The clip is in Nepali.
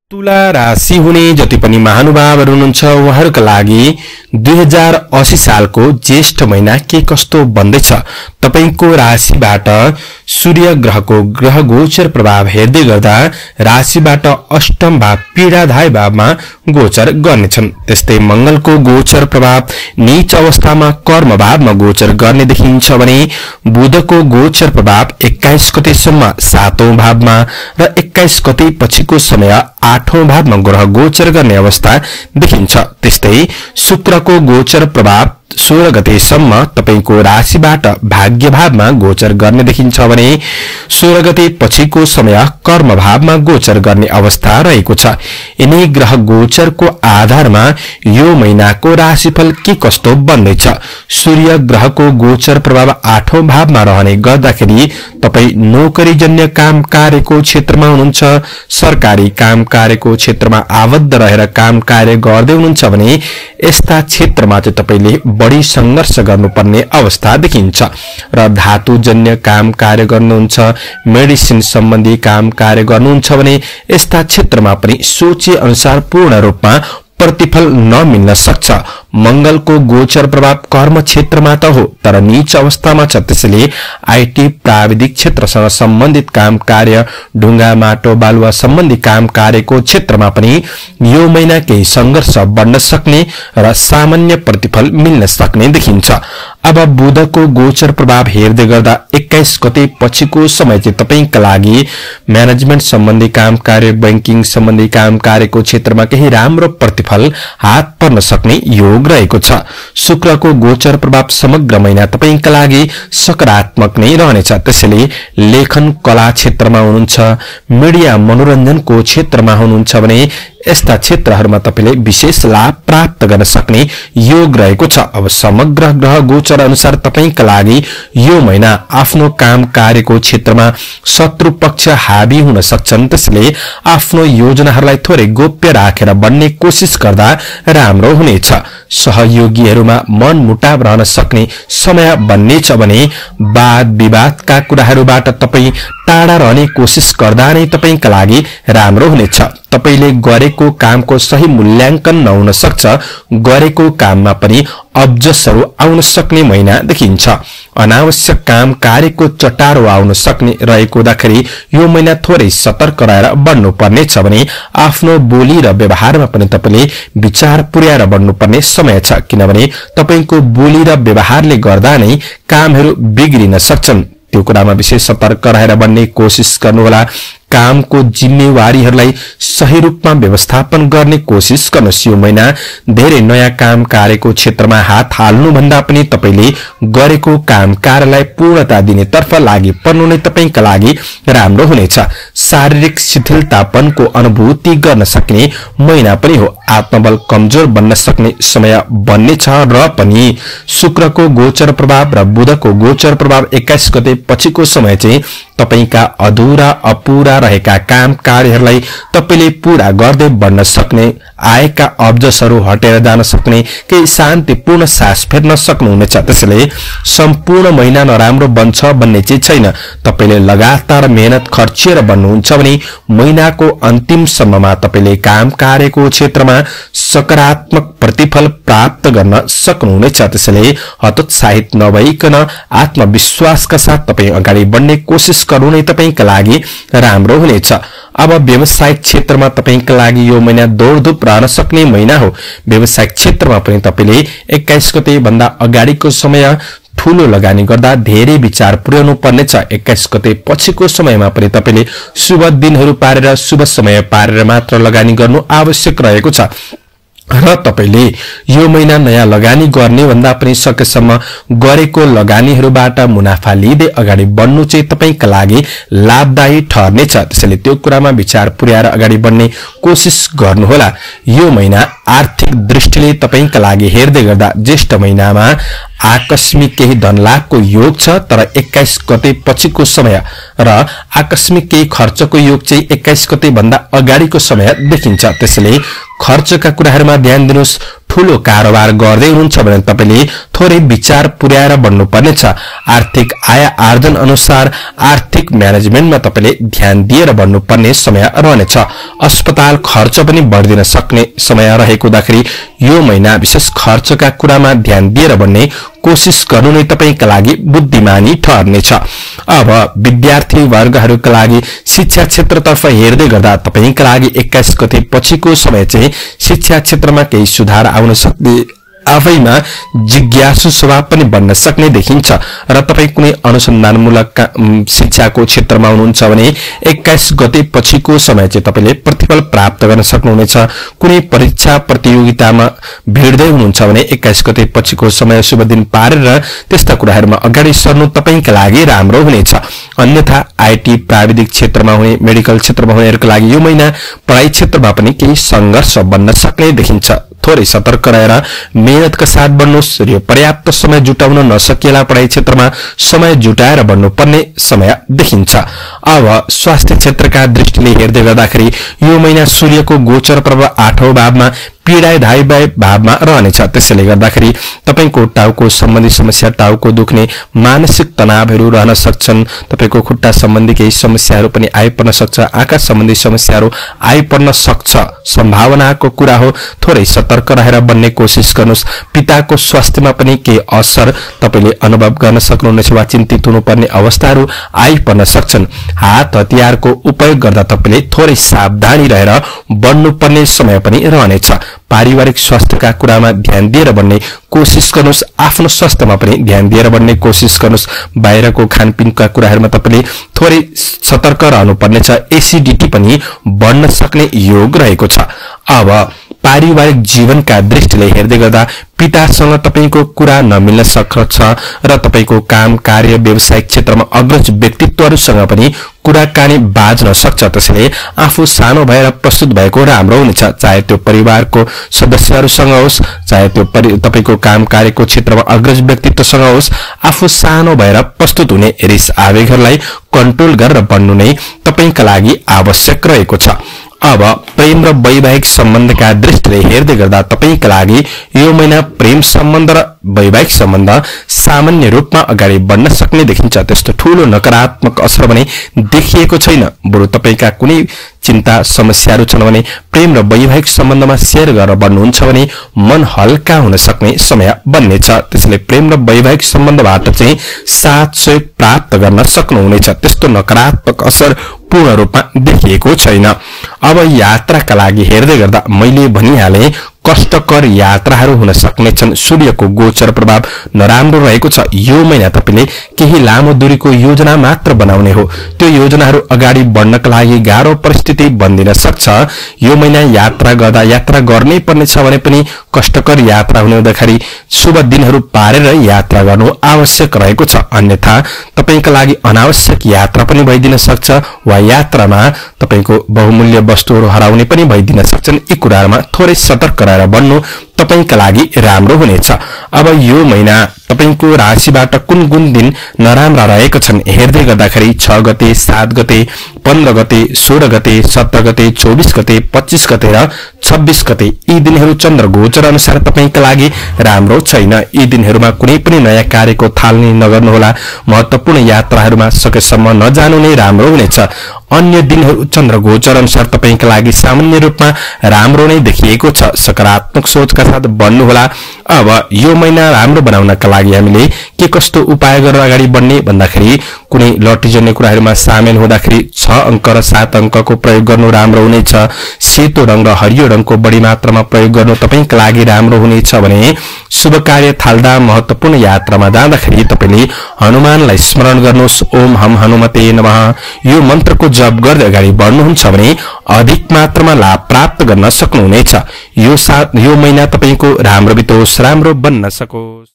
तुला राशि हुने जति पनि महानुभावहरु हुनुहुन्छ उहाँहरुका लागि 2080 सालको ज्येष्ठ महिना के कस्तो बन्दैछ तपाईको राशिबाट सूर्य ग्रहको ग्रह गोचर प्रभाव हेर्दै गर्दा राशिबाट अष्टम भाव पीडाधाय भावमा गोचर गर्नेछन्। त्यस्तै मंगलको गोचर प्रभाव नीच अवस्थामा कर्म भावमा गोचर गर्ने देखिन्छ भने बुधको गोचर प्रभाव 21 गतेसम्म 7औं भावमा र 21 गते पछिको समय 8औं भावमा ग्रह गोचर गर्ने अवस्था देखिन्छ। त्यस्तै शुक्रको गोचर प्रभाव 16 गतेसम्म तपाईको राशिबाट भाग्य भावमा गोचर गर्ने देखिन्छ भने 16 गते पछिको समय कर्म भावमा गोचर गर्ने अवस्था रहेको छ। यिनै ग्रह गोचरको आधारमा यो महिनाको राशिफल के कस्तो बन्दैछ। सूर्य ग्रहको गोचर प्रभाव 8औं भावमा रहने गर्दाखेरि तपाई नोकरीजन्य काम कार्यको क्षेत्रमा हुनुहुन्छ, सरकारी काम कार्यको क्षेत्रमा आबद्ध रहेर काम कार्य गर्दै हुनुहुन्छ भने यस्ता क्षेत्रमा चाहिँ तपाईले बढी संघर्ष गर्नुपर्ने अवस्था देखिन्छ र धातुजन्य काम कार्य गर्नुहुन्छ, मेडिसिन सम्बन्धी काम कार्य गर्नुहुन्छ भने यस्ता क्षेत्रमा पनि सोचे अनुसार पूर्ण रूपमा प्रतिफल नमिल्न सक्छ। मंगलको गोचर प्रभाव कर्म क्षेत्रमा त हो तर नीच अवस्थामा छ, त्यसैले आईटी प्राविधिक क्षेत्रसँग सम्बन्धित काम कार्य, ढुंगा माटो बालुवा सम्बन्धी काम कार्यको क्षेत्रमा पनि यो महिना केही संघर्ष बढ्न सक्ने र सामान्य प्रतिफल मिल्न सक्ने देखिन्छ। अब बुधको गोचर प्रभाव हेर्दै गर्दा 21 गते पछिको समय चाहिँ तपाईका लागि म्यानेजमेन्ट सम्बन्धी काम कार्य, बैंकिङ सम्बन्धी काम कार्यको क्षेत्रमा केही राम्रो प्रतिफल हात पर्न सक्ने योग रहेको छ। शुक्रको गोचर प्रभाव समग्र महिना तपाईका लागि सकारात्मक नै रहनेछ। त्यसैले लेखन कला क्षेत्रमा हुनुहुन्छ, मिडिया मनोरञ्जनको क्षेत्रमा हुनुहुन्छ भने यस्ता क्षेत्रहरूमा तपाईले विशेष लाभ प्राप्त गर्न सक्ने योग रहेको छ। अब समग्र ग्रह गोचर अनुसार तपाईका लागि यो महिना आफ्नो काम कार्यको क्षेत्रमा शत्रु पक्ष हावी हुन सक्छन्, त्यसैले आफ्नो योजनाहरूलाई थोरै गोप्य राखेर बन्ने कोसिस गर्दा राम्रो हुनेछ। सहयोगीहरूमा मनमुटाव रहन सक्ने समय बन्नेछ भने वाद विवादका कुराहरूबाट तपाई टाढा रहने कोसिस गर्दा नै तपाईका लागि राम्रो हुनेछ। तपाईले गरेको कामको सही मूल्याङ्कन नहुन सक्छ, गरेको काममा पनि अब्जसहरू आउन सक्ने महिना देखिन्छ। अनावश्यक काम कार्यको चटारो आउन सक्ने रहेको हुँदाखेरि यो महिना थोरै सतर्क रहेर बढ्नु पर्नेछ भने आफ्नो बोली र व्यवहारमा पनि तपाईले विचार पुर्याएर बढ्नुपर्ने समय छ, किनभने तपाईको बोली र व्यवहारले गर्दा नै कामहरू बिग्रिन सक्छन्। त्यो कुरामा विशेष सतर्क रहेर बन्ने कोसिस गर्नुहोला। कामको जिम्मेवारीहरूलाई सही रूपमा व्यवस्थापन गर्ने कोसिस गर्नुहोस्। यो महिना धेरै नयाँ काम कार्यको क्षेत्रमा हात हाल्नु भन्दा पनि तपाईले गरेको काम कार्यलाई पूर्णता दिनेतर्फ लागि पर्नु नै तपाईका लागि राम्रो हुनेछ। शारीरिक शिथिलतापनको अनुभूति गर्न सक्ने महिना पनि हो। आत्मबल कमजोर बन्न सक्ने समय बन्नेछ र पनि शुक्रको गोचर प्रभाव र बुधको गोचर प्रभाव 21 गते पछिको समय चाहिँ तपाईका अधुरा अपूरा रहेका काम कार्यहरूलाई तपाईले पूरा गर्दै बढ्न सक्ने, आएका अब्जसहरू हटेर जान सक्ने, केही शान्तिपूर्ण सास फेर्न सक्नुहुनेछ। त्यसैले सम्पूर्ण महिना नराम्रो बन्छ भन्ने चाहिँ छैन। तपाईले लगातार मेहनत खर्चिएर बन्नुहुन्छ भने महिनाको अन्तिम सम्ममा तपाईले काम कार्यको क्षेत्रमा सकारात्मक प्रतिफल प्राप्त गर्न सक्नुहुनेछ। त्यसैले हतोत्साहित नभइकन आत्मविश्वासका साथ तपाई अगाडि बढ्ने कोसिस गर्नु नै तपाईका लागि राम्रो हुनेछ। अब व्यावसायिक क्षेत्रमा तपाईका लागि यो महिना दौडधुप रहन सक्ने महिना हो। व्यावसायिक क्षेत्रमा पनि तपाईले 21 गते भन्दा अगाडिको समय ठूलो लगानी गर्दा धेरै विचार पुर्याउनु पर्नेछ। 21 गते पछिको समयमा पनि तपाईले शुभ दिनहरू पारेर शुभ समय पारेर मात्र लगानी गर्नु आवश्यक रहेको छ र तपाईले यो महिना नयाँ लगानी गर्ने भन्दा पनि सकेसम्म गरेको लगानीहरूबाट मुनाफा लिँदै अगाडि बढ्नु चाहिँ तपाईका लागि लाभदायी ठहर्नेछ। त्यसैले त्यो कुरामा विचार पुर्याएर अगाडि बढ्ने कोसिस गर्नुहोला। यो महिना आर्थिक दृष्टिले तपाईका लागि हेर्दै गर्दा ज्येष्ठ महिनामा आकस्मिक केही धनलाभको योग छ, तर 21 गते पछिको समय र आकस्मिक केही खर्चको योग चाहिँ 21 गते भन्दा अगाडिको समय देखिन्छ। त्यसैले खर्चका कुराहरूमा ध्यान दिनुहोस्। ठूलो कारोबार गर्दै हुनुहुन्छ भने तपाईले थोरै विचार पुर्याएर बढ्नुपर्नेछ। आर्थिक आय आर्जन अनुसार आर्थिक म्यानेजमेन्टमा तपाईले ध्यान दिएर बढ्नुपर्ने समय रहनेछ। अस्पताल खर्च पनि बढ्दिन सक्ने समय रहेको हुँदाखेरि यो महिना विशेष खर्चका कुरामा ध्यान दिएर बढ्ने कोशिश गर्नु नै तपाईका लागि बुद्धिमानी ठहर्नेछ। अब विद्यार्थी वर्गहरूका लागि शिक्षा क्षेत्रतर्फ हेर्दै गर्दा तपाईका लागि 21 गते पछिको समय चाहिँ शिक्षा क्षेत्रमा केही सुधार आउन सक्ने, आफैमा जिज्ञासु स्वभाव पनि बन्न सक्ने देखिन्छ र तपाई कुनै अनुसन्धानमूलक शिक्षाको क्षेत्रमा हुनुहुन्छ भने 21 गते पछिको समय चाहिँ तपाईले प्रतिफल प्राप्त गर्न सक्नुहुनेछ। कुनै परीक्षा प्रतियोगितामा भिड्दै हुनुहुन्छ भने 21 गते पछिको समय शुभ दिन पारेर त्यस्ता कुराहरूमा अगाडि सर्नु तपाईका लागि राम्रो हुनेछ। अन्यथा आईटी प्राविधिक क्षेत्रमा हुने, मेडिकल क्षेत्रमा हुनेहरूका लागि यो महिना पढाइ क्षेत्रमा पनि केही संघर्ष बन्न सक्ने देखिन्छ। थोरै सतर्क रहेर मेहनतका साथ बढ्नुहोस्। र पर्याप्त समय जुटाउन नसकिएला पढाइ क्षेत्रमा समय जुटाएर बढ्नुपर्ने समय देखिन्छ। अब स्वास्थ्य क्षेत्रका दृष्टिले हेर्दै गर्दाखेरि यो महिना सूर्यको गोचर प्रभाव 8औं भावमा पीडादायी भावमा रहनेछ। त्यसैले गर्दाखेरि तपाईको टाउको सम्बन्धी समस्या, टाउको दुख्ने, मानसिक तनावहरू रहन सक्छन्। तपाईको खुट्टा सम्बन्धी केही समस्याहरू पनि आइपर्न सक्छ। आँखा सम्बन्धी समस्याहरू आइपर्न सक्छ, सम्भावनाको कुरा हो। थोरै सतर्क रहेर बन्ने कोशिश गर्नुहोस्। पिताको स्वास्थ्यमा पनि केही असर तपाईले अनुभव गर्न सक्नुहुनेछ वा चिन्तित हुनुपर्ने अवस्थाहरू आइपर्न सक्छन्। हात हतियारको उपयोग गर्दा तपाईले थोरै सावधानी रहेर बढ्नुपर्ने समय पनि रहनेछ। पारिवारिक स्वास्थ्यका कुरामा ध्यान दिएर बढ्ने कोशिश गर्नुहोस्। आफ्नो स्वास्थ्यमा पनि ध्यान दिएर बढ्ने कोशिश गर्नुहोस्। बाहिरको खानपिनका कुराहरूमा तपाईले थोरै सतर्क रहनुपर्नेछ। एसिडिटी पनि बढ्न सक्ने योग रहेको छ। अब पारिवारिक जीवनका दृष्टिले हेर्दै गर्दा पितासँग तपाईको कुरा नमिल्न सक्छ र तपाईको काम, कार्य, व्यावसायिक क्षेत्रमा अग्रज व्यक्तित्वहरूसँग पनि कुराकानी बाज्न सक्छ। त्यसैले आफू सानो भएर प्रस्तुत भएको राम्रो हुनेछ। चाहे त्यो परिवारको सदस्यहरूसँग होस्, चाहे त्यो तपाईको काम कार्यको क्षेत्रमा अग्रज व्यक्तित्वसँग होस्, आफू सानो भएर प्रस्तुत हुने रिस आवेगहरूलाई कन्ट्रोल गरेर बढ्नु नै तपाईका लागि आवश्यक रहेको छ। अब प्रेम र वैवाहिक सम्बन्धका दृष्टिले हेर्दै गर्दा तपाईका लागि यो महिना प्रेम सम्बन्ध र वैवाहिक सम्बन्ध सामान्य रूपमा अगाडि बढ्न सक्ने देखिन्छ। त्यस्तो ठूलो नकारात्मक असर भने देखिएको छैन। बरु तपाईका कुनै चिन्ता समस्याहरू छन् भने प्रेम र वैवाहिक सम्बन्धमा शेयर गरेर बढ्नुहुन्छ भने मन हल्का हुन सक्ने समय बन्नेछ। त्यसैले प्रेम र वैवाहिक सम्बन्धबाट चाहिँ साथ सहयोग प्राप्त गर्न सक्नुहुनेछ। त्यस्तो नकारात्मक असर पूर्ण रूपमा देखिएको छैन। अब यात्राका लागि हेर्दै गर्दा मैले भनिहाले कष्टकर यात्राहरू हुन सक्नेछन्। सूर्यको गोचर प्रभाव नराम्रो रहेको छ। यो महिना तपाईले केही लामो दूरीको योजना मात्र बनाउने हो। त्यो योजनाहरू अगाडि बढ्नका लागि गाह्रो परिस्थिति बन्दिन सक्छ। यो महिना यात्रा गर्दा, यात्रा गर्नै पर्ने छ भने पनि कष्टकर यात्रा हुने हुँदाखेरि शुभ दिनहरू पारेर यात्रा गर्नु आवश्यक रहेको छ। अन्यथा तपाईका लागि अनावश्यक यात्रा पनि भइदिन सक्छ वा यात्रामा तपाईको बहुमूल्य वस्तुहरू हराउने पनि भइदिन सक्छन्। यी कुराहरूमा थोरै सतर्क रहेर बन्नु तपाईका लागि राम्रो हुनेछ। अब यो महिना तपाईको राशिबाट कुन कुन दिन नराम्रा रहेका छन् हेर्दै गर्दाखेरि 6 गते, 7 गते, 15 गते, 16 गते, 17 गते, 24 गते, 25 गते र 26 गते यी दिनहरू चन्द्र गोचर अनुसार तपाईका लागि राम्रो छैन। यी दिनहरूमा कुनै पनि नयाँ कार्यको थालनी नगर्नुहोला। महत्वपूर्ण यात्राहरूमा सकेसम्म नजानु नै राम्रो हुनेछ। अन्य दिनहरू चन्द्र गोचर अनुसार तपाईका लागि सामान्य रूपमा राम्रो नै देखिएको छ। सकारात्मक सोचका साथ बढ्नुहोला। अब यो महिना राम्रो बनाउनका लागि हामीले के कस्तो उपाय गरेर अगाडि बढ्ने भन्दाखेरि कुनै लटरी जन्ने कुराहरूमा सामेल हुँदाखेरि 6 अंक र 7 अंकको प्रयोग गर्नु राम्रो हुनेछ। सेतो रंग र हरियो रंगको बढी मात्रामा प्रयोग गर्नु तपाईका लागि राम्रो हुनेछ भने शुभ कार्य थाल्दा, महत्वपूर्ण यात्रामा जाँदाखेरि तपाईले हनुमानलाई स्मरण गर्नुहोस्। ओम हम हनुमते नमः यो मन्त्रको जप गर्दै अगाडि बढ्नुहुन्छ भने अधिक मात्रामा लाभ प्राप्त गर्न सक्नुहुनेछ। यो महिना तपाईको राम्रो बितोस्, राम्रो बन्न सकोस्।